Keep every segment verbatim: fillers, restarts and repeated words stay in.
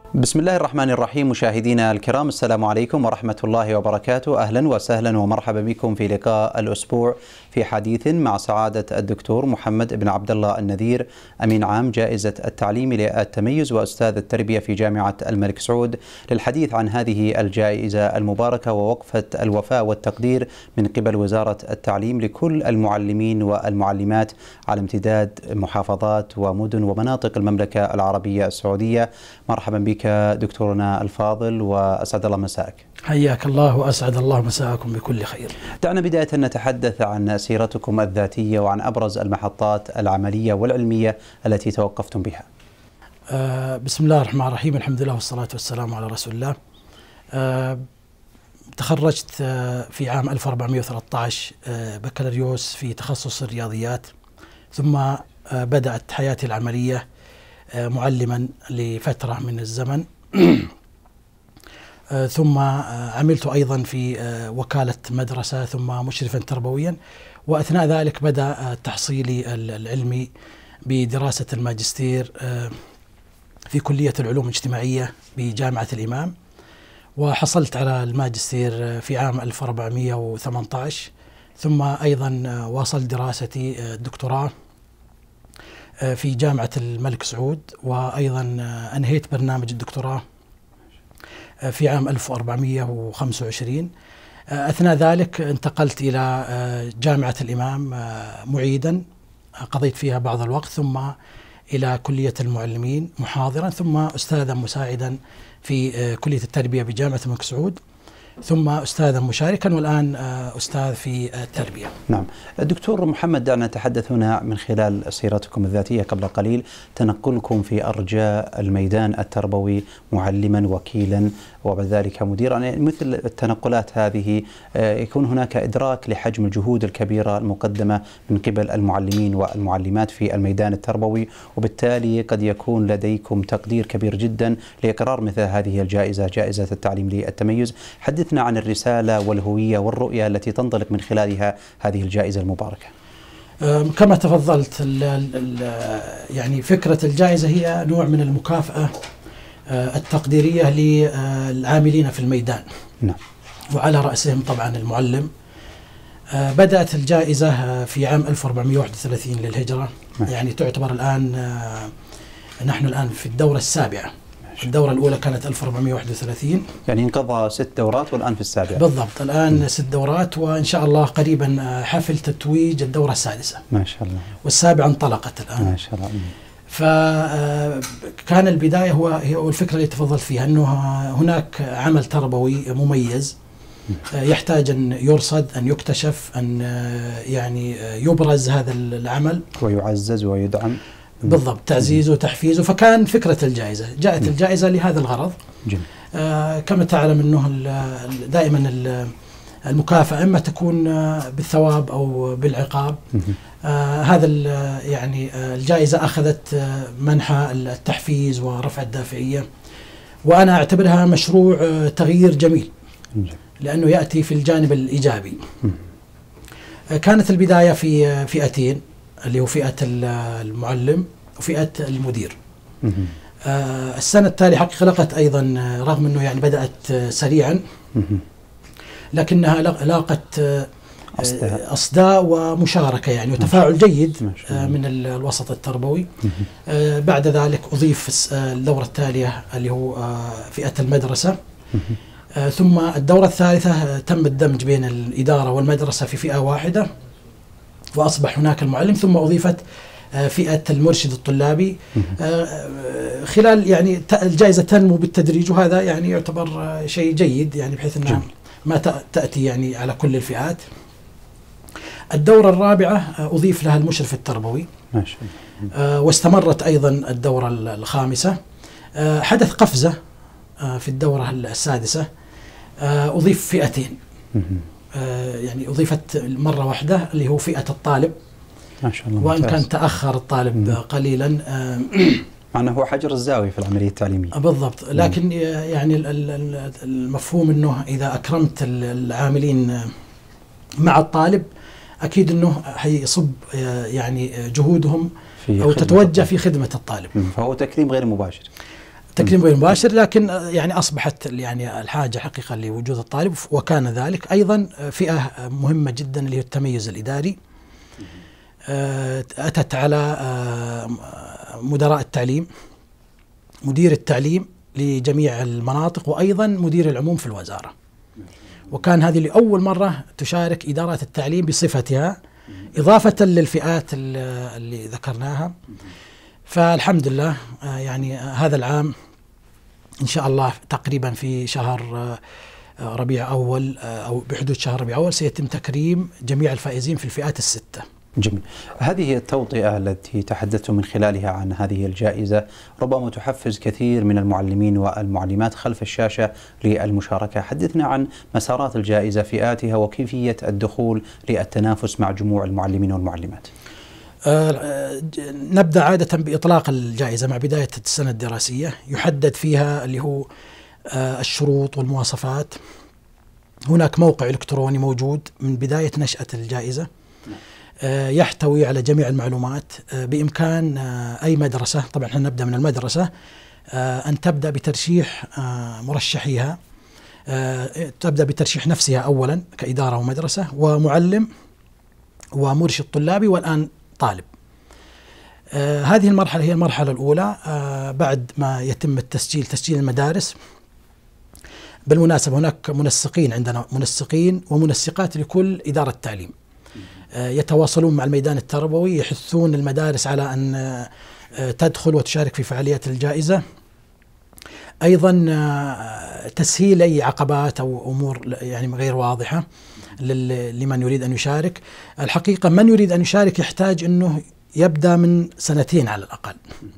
بسم الله الرحمن الرحيم. مشاهدينا الكرام، السلام عليكم ورحمة الله وبركاته. أهلا وسهلا ومرحبا بكم في لقاء الأسبوع في حديث مع سعادة الدكتور محمد بن عبد الله النذير، أمين عام جائزة التعليم للتميز وأستاذ التربية في جامعة الملك سعود، للحديث عن هذه الجائزة المباركة ووقفة الوفاء والتقدير من قبل وزارة التعليم لكل المعلمين والمعلمات على امتداد محافظات ومدن ومناطق المملكة العربية السعودية. مرحبا بك دكتورنا الفاضل وأسعد الله مساءك. حياك الله وأسعد الله مساءكم بكل خير. دعنا بداية نتحدث عن سيرتكم الذاتية وعن أبرز المحطات العملية والعلمية التي توقفتم بها. آه بسم الله الرحمن الرحيم، الحمد لله والصلاة والسلام على رسول الله. آه تخرجت آه في عام ألف وأربعمئة وثلاثة عشر آه بكالوريوس في تخصص الرياضيات، ثم آه بدأت حياتي العملية آه معلما لفترة من الزمن. آه ثم آه عملت أيضا في آه وكالة مدرسة، ثم مشرفا تربويا، وأثناء ذلك بدأ آه تحصيلي العلمي بدراسة الماجستير آه في كلية العلوم الاجتماعية بجامعة الإمام، وحصلت على الماجستير في عام ألف وأربعمئة وثمانية عشر، ثم أيضا آه واصلت دراستي آه الدكتوراه آه في جامعة الملك سعود، وأيضا آه أنهيت برنامج الدكتوراه في عام ألف وأربعمئة وخمسة وعشرين. أثناء ذلك انتقلت إلى جامعة الإمام معيدا، قضيت فيها بعض الوقت، ثم إلى كلية المعلمين محاضرا، ثم أستاذا مساعدا في كلية التربية بجامعة الملك سعود، ثم أستاذا مشاركا، والآن أستاذ في التربية. نعم الدكتور محمد، دعنا نتحدث هنا من خلال سيرتكم الذاتية قبل قليل، تنقلكم في أرجاء الميدان التربوي معلما وكيلا وبعد ذلك مديرا. يعني مثل التنقلات هذه يكون هناك إدراك لحجم الجهود الكبيرة المقدمة من قبل المعلمين والمعلمات في الميدان التربوي، وبالتالي قد يكون لديكم تقدير كبير جدا لإقرار مثل هذه الجائزة، جائزة التعليم للتميز. حدثنا عن الرسالة والهوية والرؤية التي تنطلق من خلالها هذه الجائزة المباركة. كما تفضلت، ال ال يعني فكرة الجائزة هي نوع من المكافأة التقديرية للعاملين في الميدان. نعم. وعلى رأسهم طبعا المعلم. بدأت الجائزة في عام ألف وأربعمئة وواحد وثلاثين للهجرة. نعم. يعني تعتبر الآن، نحن الآن في الدورة السابعة. الدورة الأولى كانت ألف وأربعمئة وواحد وثلاثين، يعني انقضى ست دورات والآن في السابعة. بالضبط، الآن م. ست دورات، وإن شاء الله قريبا حفل تتويج الدورة السادسة. ما شاء الله. والسابعة انطلقت الآن. ما شاء الله. فكان البداية هو هو الفكرة اللي تفضلت فيها، أنه هناك عمل تربوي مميز يحتاج أن يرصد، أن يكتشف، أن يعني يبرز هذا العمل ويعزز ويدعم. بالضبط، تعزيزه وتحفيزه. فكان فكرة الجائزة، جاءت م. الجائزة لهذا الغرض. جميل. آه كما تعلم أنه دائما المكافأة إما تكون بالثواب أو بالعقاب. آه هذا يعني الجائزة أخذت منحى التحفيز ورفع الدافعية، وأنا أعتبرها مشروع تغيير جميل، لأنه يأتي في الجانب الإيجابي. آه كانت البداية في فئتين، اللي هو فئة المعلم وفئة المدير. آه السنة التالية حقيقة لقت أيضا، رغم أنه يعني بدأت سريعا، لكنها لاقت أصداء ومشاركة يعني وتفاعل جيد من الوسط التربوي. آه بعد ذلك أضيف الدورة التالية اللي هو فئة المدرسة. آه ثم الدورة الثالثة تم الدمج بين الإدارة والمدرسة في فئة واحدة، وأصبح هناك المعلم، ثم أضيفت فئة المرشد الطلابي. خلال يعني الجائزة تنمو بالتدريج، وهذا يعني يعتبر شيء جيد، يعني بحيث أنها ما تأتي يعني على كل الفئات. الدورة الرابعة أضيف لها المشرف التربوي، ما شاء الله. واستمرت أيضا الدورة الخامسة. حدث قفزة في الدورة السادسة، أضيف فئتين، يعني أضيفت مرة واحدة اللي هو فئة الطالب. ما شاء الله. وإن كان تأخر الطالب مم. قليلا، مع أنه هو حجر الزاوية في العملية التعليمية. بالضبط، لكن مم. يعني المفهوم أنه إذا أكرمت العاملين مع الطالب أكيد أنه حيصب يعني جهودهم أو تتوجه في خدمة الطالب. فهو تكريم غير مباشر. التكريم غير مباشر، لكن يعني أصبحت يعني الحاجة حقيقة لوجود الطالب، وكان ذلك أيضا فئة مهمة جدا اللي هي التميز الإداري. أتت على مدراء التعليم، مدير التعليم لجميع المناطق، وأيضا مدير العموم في الوزارة. وكان هذه لأول مرة تشارك إدارات التعليم بصفتها، إضافة للفئات اللي ذكرناها. فالحمد لله يعني هذا العام إن شاء الله تقريبا في شهر ربيع أول أو بحدود شهر ربيع أول سيتم تكريم جميع الفائزين في الفئات الستة. جميل. هذه التوطئة التي تحدثت من خلالها عن هذه الجائزة ربما تحفز كثير من المعلمين والمعلمات خلف الشاشة للمشاركة. حدثنا عن مسارات الجائزة، فئاتها، وكيفية الدخول للتنافس مع جموع المعلمين والمعلمات. أه نبدأ عادة بإطلاق الجائزة مع بداية السنة الدراسية، يحدد فيها اللي هو أه الشروط والمواصفات. هناك موقع إلكتروني موجود من بداية نشأة الجائزة أه يحتوي على جميع المعلومات. أه بإمكان أه أي مدرسة، طبعا احنا نبدأ من المدرسة، أه أن تبدأ بترشيح أه مرشحيها. أه تبدأ بترشيح نفسها أولا كإدارة ومدرسة ومعلم ومرشد طلابي والآن طالب. آه هذه المرحلة هي المرحلة الأولى. آه بعد ما يتم التسجيل، تسجيل المدارس. بالمناسبة هناك منسقين، عندنا منسقين ومنسقات لكل إدارة تعليم، آه يتواصلون مع الميدان التربوي، يحثون المدارس على أن آه تدخل وتشارك في فعاليات الجائزة. أيضا آه تسهيل أي عقبات أو أمور يعني غير واضحة لمن يريد أن يشارك. الحقيقة من يريد أن يشارك يحتاج أنه يبدأ من سنتين على الأقل،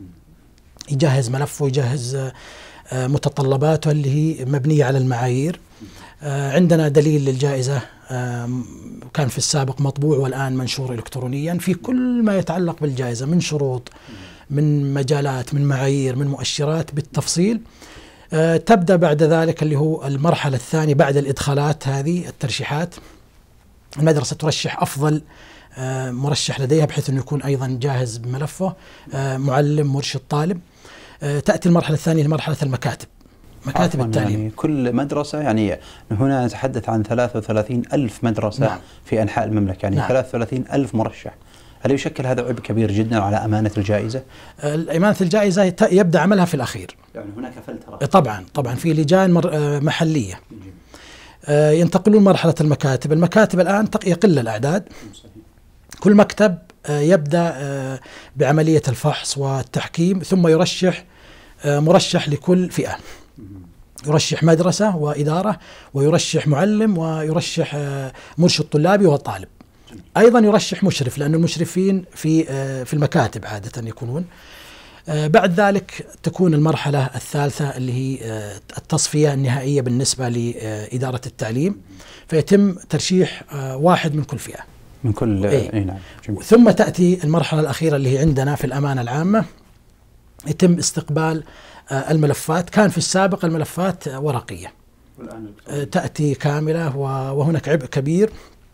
يجهز ملفه، يجهز متطلباته اللي هي مبنية على المعايير. عندنا دليل للجائزة كان في السابق مطبوع والآن منشور إلكترونيا في كل ما يتعلق بالجائزة، من شروط، من مجالات، من معايير، من مؤشرات بالتفصيل. أه تبدأ بعد ذلك اللي هو المرحلة الثانية بعد الإدخالات هذه الترشيحات. المدرسة ترشح أفضل أه مرشح لديها بحيث أنه يكون أيضا جاهز بملفه، أه معلم، مرشد، طالب. أه تأتي المرحلة الثانية لمرحلة المكاتب، مكاتب التعليم. يعني كل مدرسة، يعني هنا نتحدث عن ثلاثة وثلاثين ألف مدرسة. نعم. في أنحاء المملكة، يعني نعم. ثلاثة وثلاثين ألف مرشح. هل يشكل هذا عبء كبير جدا على أمانة الجائزة؟ أمانة الجائزة يبدأ عملها في الأخير. يعني هناك فلترة. طبعا طبعا في لجان محلية ينتقلون مرحلة المكاتب. المكاتب الآن يقل الأعداد. كل مكتب يبدأ بعملية الفحص والتحكيم، ثم يرشح مرشح لكل فئة. يرشح مدرسة وإدارة، ويرشح معلم، ويرشح مرشد طلابي وطالب. أيضا يرشح مشرف، لأن المشرفين في في المكاتب عادة يكونون. بعد ذلك تكون المرحلة الثالثة اللي هي التصفية النهائية بالنسبة لإدارة التعليم، فيتم ترشيح واحد من كل فئة، من كل إيه؟ نعم. ثم تأتي المرحلة الأخيرة اللي هي عندنا في الأمانة العامة، يتم استقبال الملفات. كان في السابق الملفات ورقية، تأتي كاملة، وهناك عبء كبير.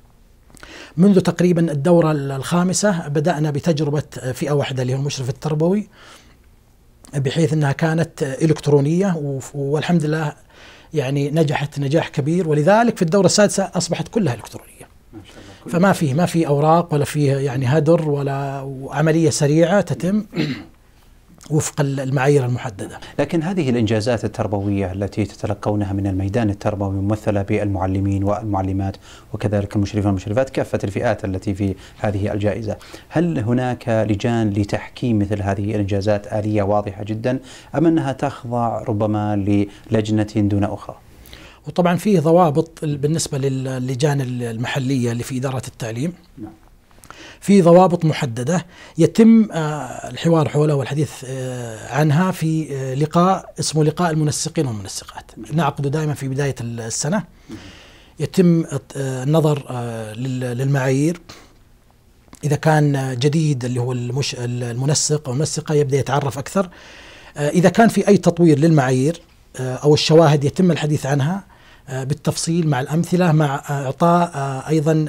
منذ تقريبا الدورة الخامسة بدأنا بتجربة فئة واحدة اللي هو المشرف التربوي، بحيث أنها كانت إلكترونية، والحمد لله يعني نجحت نجاح كبير. ولذلك في الدورة السادسة أصبحت كلها إلكترونية، فما فيه ما في أوراق ولا فيه يعني هدر، ولا عملية سريعة تتم وفق المعايير المحددة. لكن هذه الإنجازات التربوية التي تتلقونها من الميدان التربوي ممثلة بالمعلمين والمعلمات وكذلك المشرفين والمشرفات، كافة الفئات التي في هذه الجائزة، هل هناك لجان لتحكيم مثل هذه الإنجازات آلية واضحة جدا، أم أنها تخضع ربما للجنة دون أخرى؟ وطبعا فيه ضوابط بالنسبة للجان المحلية اللي في إدارة التعليم. نعم. في ضوابط محددة يتم الحوار حولها والحديث عنها في لقاء اسمه لقاء المنسقين والمنسقات، نعقده دائما في بداية السنة. يتم النظر للمعايير، إذا كان جديد اللي هو المش المنسق أو المنسقة يبدأ يتعرف أكثر. إذا كان في أي تطوير للمعايير أو الشواهد يتم الحديث عنها بالتفصيل مع الأمثلة، مع إعطاء أيضا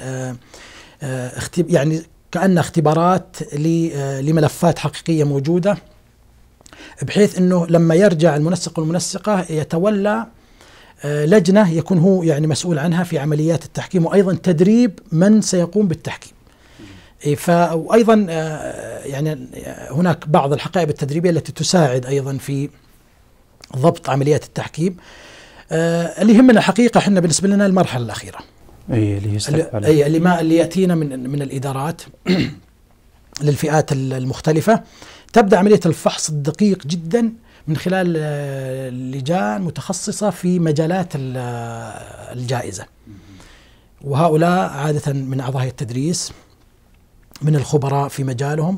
يعني كأن اختبارات لملفات حقيقية موجودة بحيث أنه لما يرجع المنسق والمنسقة يتولى لجنة يكون هو يعني مسؤول عنها في عمليات التحكيم، وأيضا تدريب من سيقوم بالتحكيم. وأيضا يعني هناك بعض الحقائب التدريبية التي تساعد أيضا في ضبط عمليات التحكيم. اللي يهمنا حقيقة احنا بالنسبة لنا المرحلة الأخيرة، أي اللي يستقبل أي اللي ما اللي يأتينا من من الإدارات للفئات المختلفة. تبدأ عملية الفحص الدقيق جدا من خلال لجان متخصصة في مجالات الجائزة، وهؤلاء عادة من أعضاء التدريس، من الخبراء في مجالهم،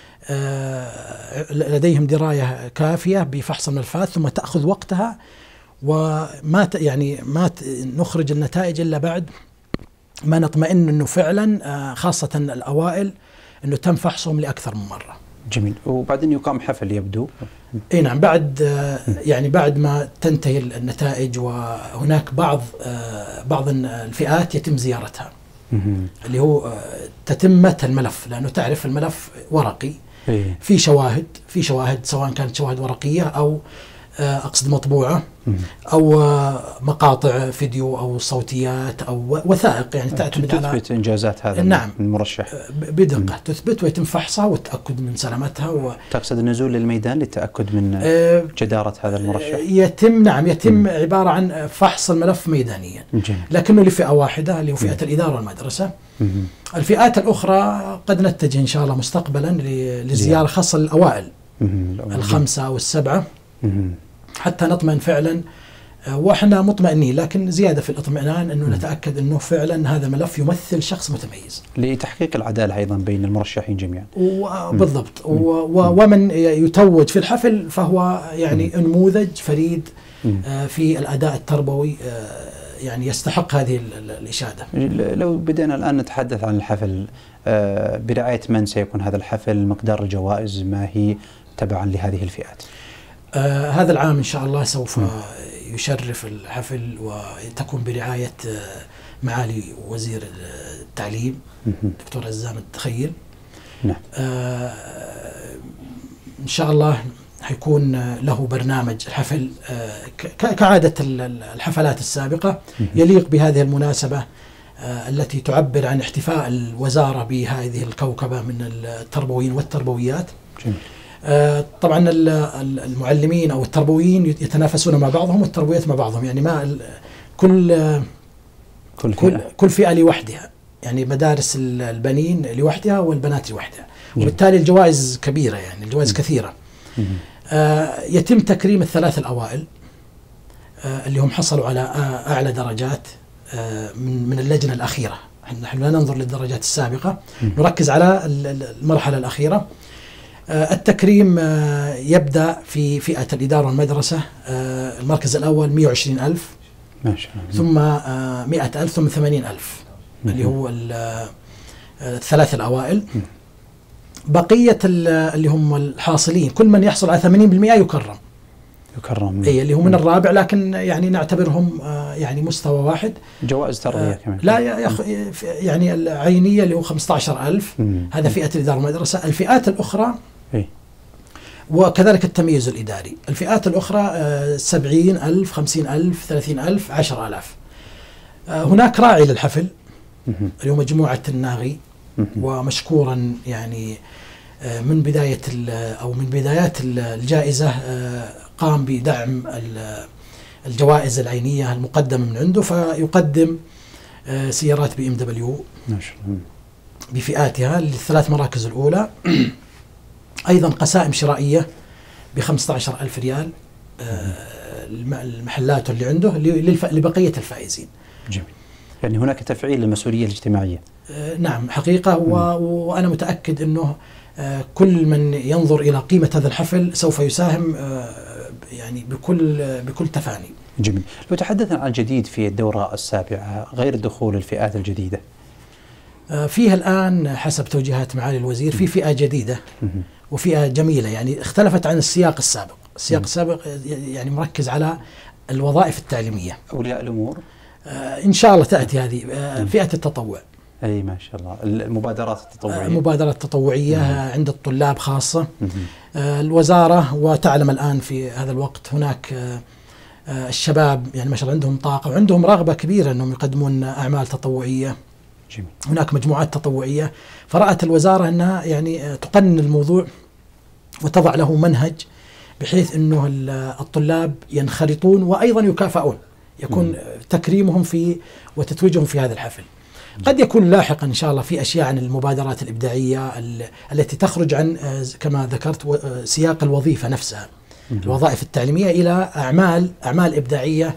لديهم دراية كافية بفحص الملفات، ثم تأخذ وقتها، وما يعني ما نخرج النتائج إلا بعد ما نطمئن أنه فعلا خاصة الأوائل أنه تم فحصهم لأكثر من مرة. جميل. وبعدين يقام حفل يبدو. اي نعم، بعد يعني بعد ما تنتهي النتائج، وهناك بعض بعض الفئات يتم زيارتها، اللي هو تتمة الملف، لأنه تعرف الملف ورقي في شواهد في شواهد سواء كانت شواهد ورقية أو أقصد مطبوعة أو مقاطع فيديو أو صوتيات أو وثائق، يعني تعتمد على تثبت إنجازات هذا نعم المرشح بدقة، تثبت ويتم فحصها والتأكد من سلامتها. و... تقصد النزول للميدان للتأكد من جدارة هذا المرشح؟ يتم نعم يتم م. عبارة عن فحص الملف ميدانيا، جميل. لكنه لفئة واحدة اللي هو فئة م. الإدارة والمدرسة. م. الفئات الأخرى قد نتجه إن شاء الله مستقبلا للزيارة خاصة للأوائل الخمسة والسبعة، حتى نطمئن فعلا، واحنا مطمئنين، لكن زياده في الاطمئنان انه نتاكد انه فعلا هذا الملف يمثل شخص متميز لتحقيق العداله ايضا بين المرشحين جميعا. بالضبط. ومن يتوج في الحفل فهو يعني مم. نموذج فريد مم. في الاداء التربوي، يعني يستحق هذه الاشاده. لو بدأنا الان نتحدث عن الحفل، برعايه من سيكون هذا الحفل؟ مقدار الجوائز ما هي تبعا لهذه الفئات؟ آه هذا العام إن شاء الله سوف م. يشرف الحفل وتكون برعاية آه معالي وزير التعليم دكتور عزام التخيل. نعم. آه إن شاء الله حيكون له برنامج الحفل آه كعادة الحفلات السابقة، م. يليق بهذه المناسبة آه التي تعبر عن احتفاء الوزارة بهذه الكوكبة من التربويين والتربويات. جميل. آه طبعا المعلمين او التربويين يتنافسون مع بعضهم والتربويات مع بعضهم، يعني ما كل كل فئة, كل فئة لوحدها، يعني مدارس البنين لوحدها والبنات لوحدها، وبالتالي الجوائز كبيرة، يعني الجوائز كثيرة. آه يتم تكريم الثلاث الأوائل آه اللي هم حصلوا على آه أعلى درجات آه من من اللجنة الأخيرة. نحن لا ننظر للدرجات السابقة، نركز على المرحلة الأخيرة. التكريم يبدأ في فئة الإدارة والمدرسة، المركز الأول مئة وعشرين ألف ما شاء الله، ثم مئة ألف، ثم ثمانين ألف اللي هو الثلاث الأوائل. بقية اللي هم الحاصلين كل من يحصل على ثمانين بالمئة يكرم يكرم أي اللي هو من الرابع، لكن يعني نعتبرهم يعني مستوى واحد. جوائز تربية كمان لا يخ يعني العينية اللي هو خمسة عشر ألف، هذا فئة الإدارة والمدرسة. الفئات الأخرى إيه؟ وكذلك التمييز الإداري، الفئات الأخرى سبعين ألف، خمسين ألف، ثلاثين ألف، عشر ألاف. هناك راعي للحفل اللي هو مجموعة الناغي، ومشكورا يعني من بداية أو من بدايات الجائزة قام بدعم الجوائز العينية المقدمة من عنده، فيقدم سيارات بي ام دبليو بفئاتها للثلاث مراكز الأولى، أيضا قسائم شرائية بخمسة عشر ألف ريال المحلات اللي عنده لبقية الفائزين. جميل. يعني هناك تفعيل للمسؤولية الاجتماعية. نعم حقيقة، وأنا متأكد أنه كل من ينظر إلى قيمة هذا الحفل سوف يساهم يعني بكل بكل تفاني. جميل. لو تحدثنا عن الجديد في الدورة السابعة غير دخول الفئات الجديدة، فيها الآن حسب توجيهات معالي الوزير في فئة جديدة وفئة جميلة، يعني اختلفت عن السياق السابق. السياق السابق يعني مركز على الوظائف التعليمية. أولياء الأمور إن شاء الله تأتي هذه فئة التطوع. أي ما شاء الله، المبادرات التطوعية. المبادرات التطوعية عند الطلاب خاصة. الوزارة وتعلم الآن في هذا الوقت هناك الشباب يعني ما شاء الله عندهم طاقة وعندهم رغبة كبيرة أنهم يقدمون أعمال تطوعية. جميل. هناك مجموعات تطوعية، فرأت الوزارة أنها يعني تقنن الموضوع وتضع له منهج بحيث أنه الطلاب ينخرطون وأيضا يكافئون، يكون م. تكريمهم في وتتويجهم في هذا الحفل. قد يكون لاحقا إن شاء الله في أشياء عن المبادرات الإبداعية التي تخرج عن كما ذكرت سياق الوظيفة نفسها، الوظائف التعليمية، إلى أعمال أعمال إبداعية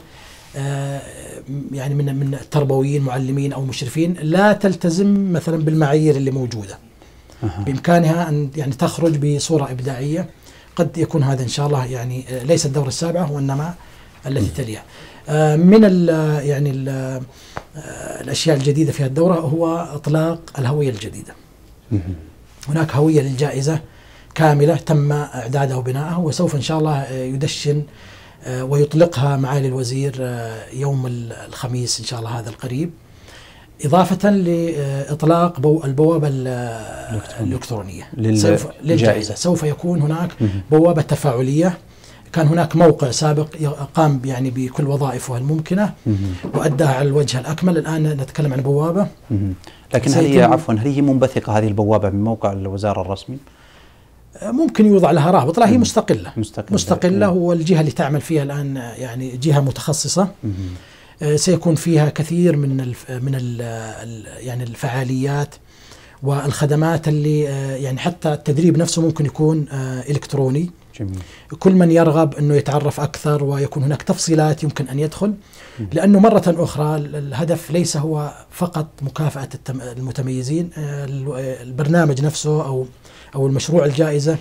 يعني من من تربويين معلمين أو مشرفين لا تلتزم مثلا بالمعايير اللي موجودة، بإمكانها أن يعني تخرج بصورة إبداعية. قد يكون هذا إن شاء الله يعني ليس الدورة السابعة وإنما التي تليها. من ال يعني ال الأشياء الجديدة في الدورة هو إطلاق الهوية الجديدة. هناك هوية للجائزة كاملة تم إعدادها وبنائها، وسوف إن شاء الله يدشن ويطلقها معالي الوزير يوم الخميس إن شاء الله هذا القريب، إضافة لإطلاق البوابة الإلكترونية للجائزة. سوف يكون هناك بوابة تفاعلية. كان هناك موقع سابق قام يعني بكل وظائفه الممكنة وأداها على الوجه الأكمل. الآن نتكلم عن بوابة. لكن هل هي عفوا هل هي منبثقة هذه البوابة من موقع الوزارة الرسمي؟ ممكن يوضع لها رابط، لا هي مستقلة مستقلة, مستقلة والجهة اللي تعمل فيها الآن يعني جهة متخصصة. سيكون فيها كثير من الف من ال يعني الفعاليات والخدمات اللي يعني حتى التدريب نفسه ممكن يكون إلكتروني. جميل. كل من يرغب أنه يتعرف أكثر ويكون هناك تفصيلات يمكن أن يدخل، لأنه مرة أخرى الهدف ليس هو فقط مكافأة المتميزين. البرنامج نفسه أو أو المشروع الجائزة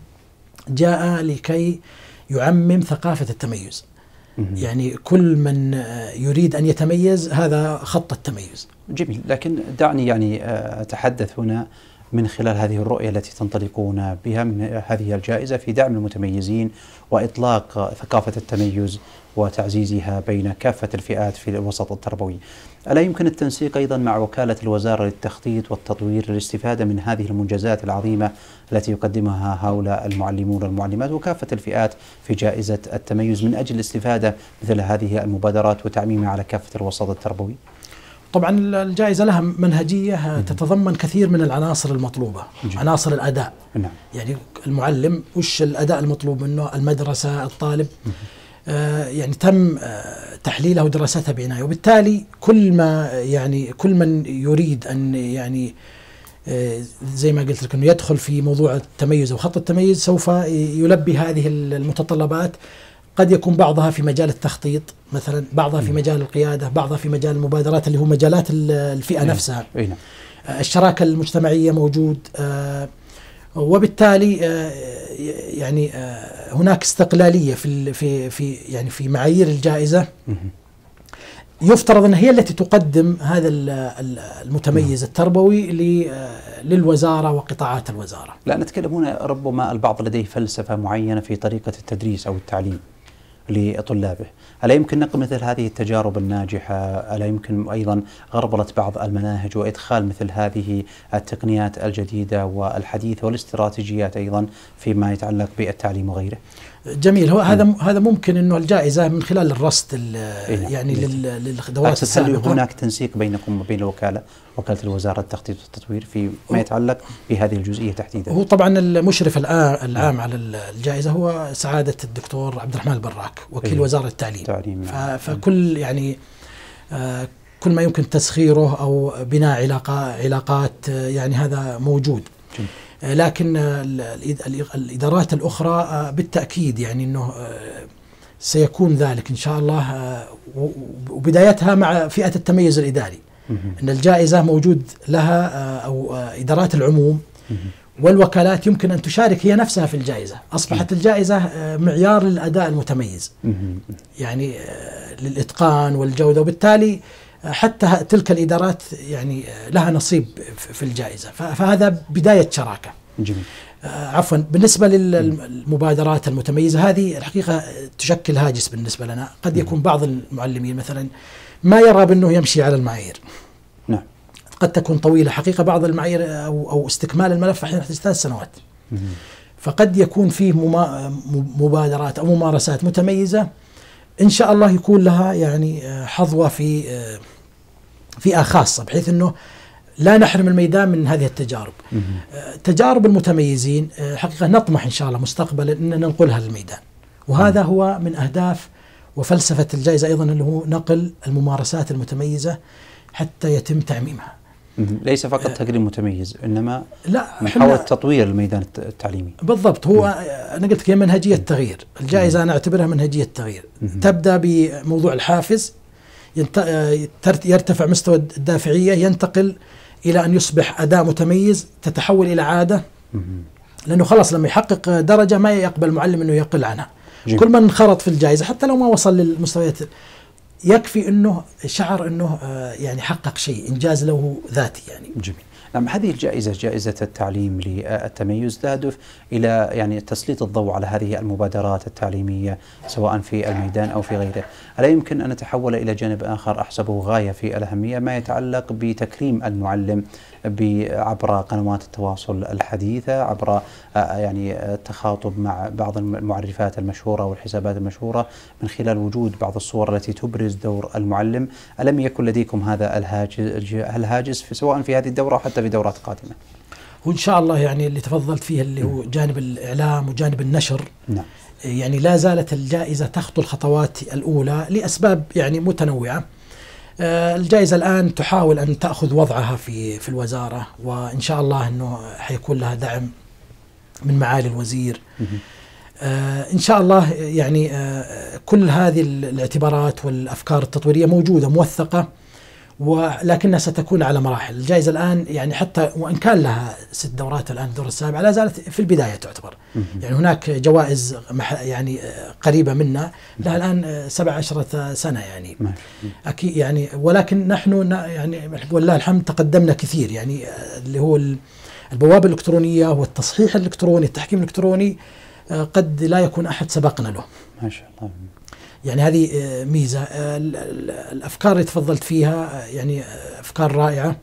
جاء لكي يعمم ثقافة التميز. يعني كل من يريد أن يتميز هذا خط التميز. جميل. لكن دعني يعني أتحدث هنا من خلال هذه الرؤية التي تنطلقون بها من هذه الجائزة في دعم المتميزين وإطلاق ثقافة التميز وتعزيزها بين كافة الفئات في الوسط التربوي، ألا يمكن التنسيق أيضا مع وكالة الوزارة للتخطيط والتطوير للاستفادة من هذه المنجزات العظيمة التي يقدمها هؤلاء المعلمون والمعلمات وكافة الفئات في جائزة التميز من أجل الاستفادة مثل هذه المبادرات وتعميمها على كافة الوسط التربوي؟ طبعا الجائزة لها منهجية تتضمن كثير من العناصر المطلوبة. جي. عناصر الأداء. نعم. يعني المعلم وش الأداء المطلوب منه، المدرسة، الطالب، آه يعني تم آه تحليلها ودراستها بعناية، وبالتالي كل ما يعني كل من يريد أن يعني آه زي ما قلت لك أنه يدخل في موضوع التميز أو خط التميز سوف يلبي هذه المتطلبات. قد يكون بعضها في مجال التخطيط مثلا، بعضها في مجال القيادة، بعضها في مجال المبادرات اللي هو مجالات الفئة نفسها. الشراكة المجتمعية موجود، وبالتالي يعني هناك استقلالية في في في يعني في معايير الجائزة. يفترض أن هي التي تقدم هذا المتميز التربوي للوزارة وقطاعات الوزارة. لا نتكلم هنا ربما البعض لديه فلسفة معينة في طريقة التدريس أو التعليم لطلابه، ألا يمكن نقل مثل هذه التجارب الناجحة؟ ألا يمكن أيضا غربلة بعض المناهج وإدخال مثل هذه التقنيات الجديدة والحديثة والاستراتيجيات أيضا فيما يتعلق بالتعليم وغيره؟ جميل. هو هذا هذا ممكن انه الجائزه من خلال الرصد يعني للدورات السابقه. هل هناك تنسيق بينكم وبين الوكاله وكاله الوزاره التخطيط والتطوير في ما يتعلق بهذه الجزئيه تحديدا؟ هو طبعا المشرف العام على الجائزه هو سعاده الدكتور عبد الرحمن البراك وكيل إيه؟ وزاره التعليم. التعليم. فكل يعني آه كل ما يمكن تسخيره او بناء علاقه علاقات يعني هذا موجود. جميل. لكن الإدارات الأخرى بالتأكيد يعني أنه سيكون ذلك إن شاء الله، وبدايتها مع فئة التميز الإداري. أن الجائزة موجود لها أو إدارات العموم والوكالات يمكن أن تشارك هي نفسها في الجائزة. أصبحت الجائزة معيار للأداء المتميز يعني للإتقان والجودة، وبالتالي حتى تلك الإدارات يعني لها نصيب في الجائزة. فهذا بداية شراكة. جميل. عفوا بالنسبة للمبادرات المتميزة هذه الحقيقة تشكل هاجس بالنسبة لنا. قد يكون بعض المعلمين مثلا ما يرغب أنه يمشي على المعايير. نعم. قد تكون طويلة حقيقة بعض المعايير أو, أو استكمال الملف أحيانا يحتاج ثلاث سنوات. فقد يكون فيه مبادرات أو ممارسات متميزة إن شاء الله يكون لها يعني حظوة في فئة خاصة، بحيث أنه لا نحرم الميدان من هذه التجارب. تجارب المتميزين حقيقة نطمح إن شاء الله مستقبلا أن ننقلها للميدان، وهذا هو من أهداف وفلسفة الجائزة أيضا، اللي هو نقل الممارسات المتميزة حتى يتم تعميمها. ليس فقط تقديم متميز، إنما لا محاولة تطوير الميدان التعليمي. بالضبط. هو أنا قلت لك هي منهجية تغيير. الجائزة أنا أعتبرها منهجية تغيير. تبدأ بموضوع الحافز، يرتفع مستوى الدافعية، ينتقل إلى أن يصبح أداء متميز، تتحول إلى عادة، لأنه خلاص لما يحقق درجة ما يقبل المعلم أنه يقل عنها. جميل. كل من انخرط في الجائزة حتى لو ما وصل للمستويات، يكفي أنه شعر أنه يعني حقق شيء، إنجاز له ذاتي يعني. جميل. نعم، هذه الجائزة جائزة التعليم للتميز تهدف إلى يعني تسليط الضوء على هذه المبادرات التعليمية سواء في الميدان أو في غيره. ألا يمكن أن نتحول إلى جانب آخر أحسبه غاية في الأهمية، ما يتعلق بتكريم المعلم عبر قنوات التواصل الحديثة، عبر يعني التخاطب مع بعض المعرفات المشهورة والحسابات المشهورة، من خلال وجود بعض الصور التي تبرز دور المعلم؟ ألم يكن لديكم هذا الهاجس في سواء في هذه الدورة حتى في دورات قادمة؟ وإن شاء الله يعني اللي تفضلت فيه اللي هو جانب الإعلام وجانب النشر. نعم. يعني لا زالت الجائزة تخطو الخطوات الأولى لأسباب يعني متنوعة. الجائزة الآن تحاول أن تأخذ وضعها في في الوزارة، وإن شاء الله أنه حيكون لها دعم من معالي الوزير. آه إن شاء الله يعني آه كل هذه الاعتبارات والأفكار التطويرية موجودة موثقة، ولكنها ستكون على مراحل. الجائزة الآن يعني حتى وإن كان لها ست دورات الآن، الدورة السابعة لا زالت في البداية تعتبر. يعني هناك جوائز يعني قريبة منا لها الآن سبع عشرة سنة يعني أكيد يعني، ولكن نحن يعني والله الحمد تقدمنا كثير يعني، اللي هو البوابة الإلكترونية والتصحيح الإلكتروني، التحكيم الإلكتروني قد لا يكون أحد سبقنا له ما شاء الله. يعني هذه ميزة. الأفكار اللي تفضلت فيها يعني أفكار رائعة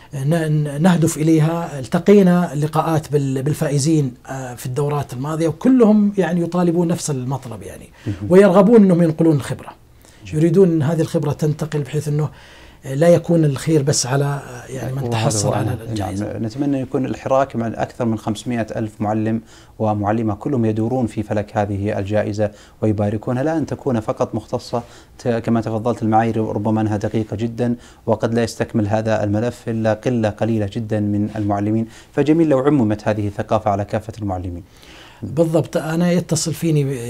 نهدف إليها. التقينا لقاءات بالفائزين في الدورات الماضية، وكلهم يعني يطالبون نفس المطلب يعني، ويرغبون أنهم ينقلون الخبرة، يريدون أن هذه الخبرة تنتقل بحيث أنه لا يكون الخير بس على يعني من تحصل على الجائزة. يعني نتمنى يكون الحراك مع أكثر من خمسمائة ألف معلم ومعلمة كلهم يدورون في فلك هذه الجائزة ويباركونها، لا أن تكون فقط مختصة كما تفضلت. المعايير ربما أنها دقيقة جدا وقد لا يستكمل هذا الملف إلا قلة قليلة جدا من المعلمين، فجميل لو عممت هذه الثقافة على كافة المعلمين. بالضبط. أنا يتصل فيني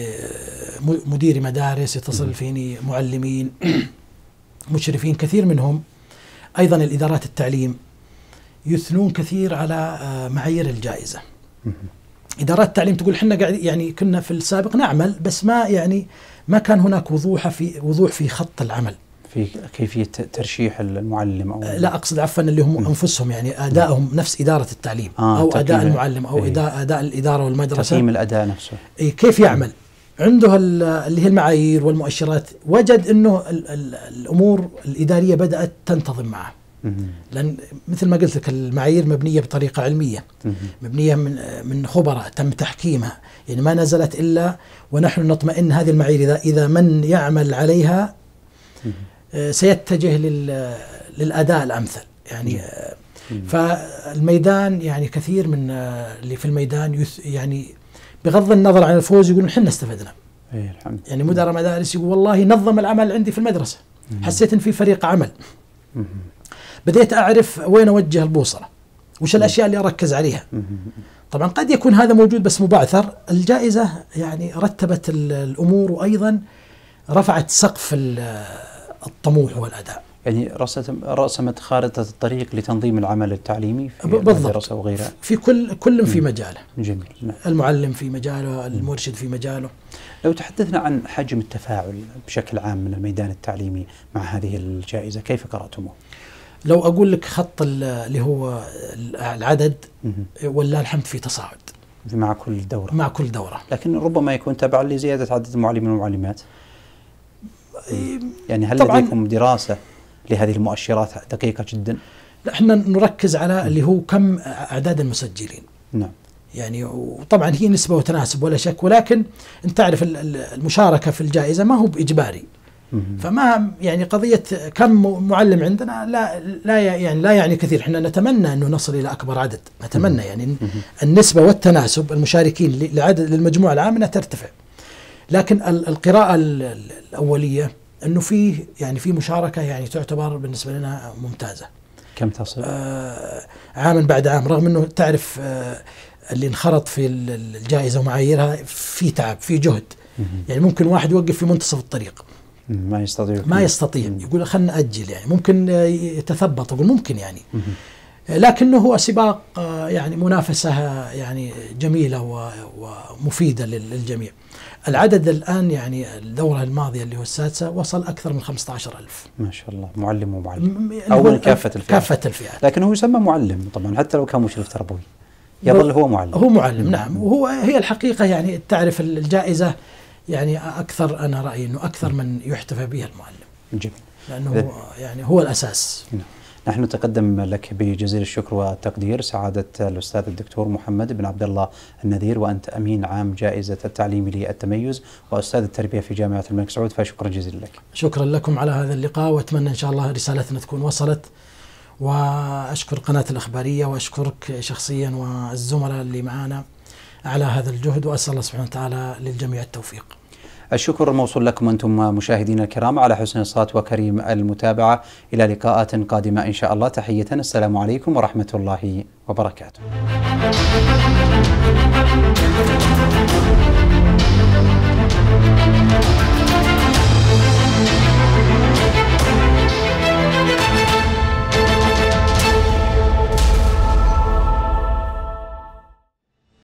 مدير مدارس، يتصل فيني معلمين مشرفين، كثير منهم أيضا الإدارات التعليم يثنون كثير على معايير الجائزة. إدارات التعليم تقول حنا قاعد يعني كنا في السابق نعمل بس ما يعني ما كان هناك وضوح في وضوح في خط العمل، في كيفية ترشيح المعلم أو لا أقصد عفوا اللي هم أنفسهم يعني أدائهم نفس إدارة التعليم آه أو أداء المعلم أو أداء أداء الإدارة والمدرسة، تقييم الأداء نفسه كيف يعمل عنده اللي هي المعايير والمؤشرات. وجد أنه ال ال الأمور الإدارية بدأت تنتظم معه، لأن مثل ما قلت لك المعايير مبنية بطريقة علمية، مبنية من من خبراء تم تحكيمها، يعني ما نزلت إلا ونحن نطمئن هذه المعايير إذا إذا من يعمل عليها سيتجه لل للأداء الأمثل يعني. فالميدان يعني كثير من اللي في الميدان يعني بغض النظر عن الفوز يقولون حنا استفدنا. إيه الحمد. يعني مدراء مدارس يقول والله نظم العمل عندي في المدرسة، حسيت إن في فريق عمل، بديت أعرف وين أوجه البوصلة، وش الأشياء اللي أركز عليها. طبعا قد يكون هذا موجود بس مبعثر. الجائزة يعني رتبت الأمور وأيضا رفعت سقف الطموح والأداء، يعني رسمت خارطة الطريق لتنظيم العمل التعليمي في المدرسة وغيرها، في كل كل في مجاله. جميل. المعلم في مجاله، المرشد في مجاله. لو تحدثنا عن حجم التفاعل بشكل عام من الميدان التعليمي مع هذه الجائزة، كيف قرأتموه؟ لو أقول لك خط اللي هو العدد ولا الحمد في تصاعد مع كل دورة مع كل دورة، لكن ربما يكون تبعا لزيادة عدد المعلمين والمعلمات. يعني هل لديكم دراسة لهذه المؤشرات دقيقة جدا؟ لا، احنا نركز على اللي هو كم أعداد المسجلين. نعم. يعني وطبعا هي نسبة وتناسب ولا شك، ولكن أنت تعرف المشاركة في الجائزة ما هو بإجباري. فما يعني قضية كم معلم عندنا لا لا يعني لا يعني كثير. احنا نتمنى انه نصل الى اكبر عدد، نتمنى يعني النسبة والتناسب المشاركين لعدد للمجموعة العامة انها ترتفع. لكن القراءة الأولية انه في يعني في مشاركة يعني تعتبر بالنسبة لنا ممتازة. كم تصل؟ آه عاما بعد عام، رغم انه تعرف آه اللي انخرط في الجائزة ومعاييرها في تعب في جهد. يعني ممكن واحد يوقف في منتصف الطريق ما يستطيع ما يستطيع يقول خلنا نأجل، يعني ممكن يتثبط، يقول ممكن يعني. لكنه هو سباق يعني منافسة يعني جميلة ومفيدة للجميع. العدد الآن يعني الدورة الماضية اللي هو السادسة وصل أكثر من خمسة عشر ألف. ما شاء الله، معلم ومعلم أو من كافة الفئات. كافة الفئات. لكن هو يسمى معلم طبعا حتى لو كان مشرف تربوي يظل هو معلم. هو معلم نعم. وهو هي الحقيقة يعني تعرف الجائزة يعني أكثر، أنا رأيي أنه أكثر من يحتفى بها المعلم. جميل. لأنه يعني هو الأساس. نعم. نحن نتقدم لك بجزيل الشكر والتقدير سعادة الأستاذ الدكتور محمد بن عبد الله النذير، وأنت أمين عام جائزة التعليم للتميز وأستاذ التربية في جامعة الملك سعود، فشكرا جزيلا لك. شكرا لكم على هذا اللقاء، وأتمنى إن شاء الله رسالتنا تكون وصلت. وأشكر قناة الأخبارية وأشكرك شخصيا والزملاء اللي معنا على هذا الجهد، وأسأل الله سبحانه وتعالى للجميع التوفيق. الشكر موصول لكم أنتم مشاهدينا الكرام على حسن الصوت وكريم المتابعة. إلى لقاءات قادمة إن شاء الله. تحية، السلام عليكم ورحمة الله وبركاته.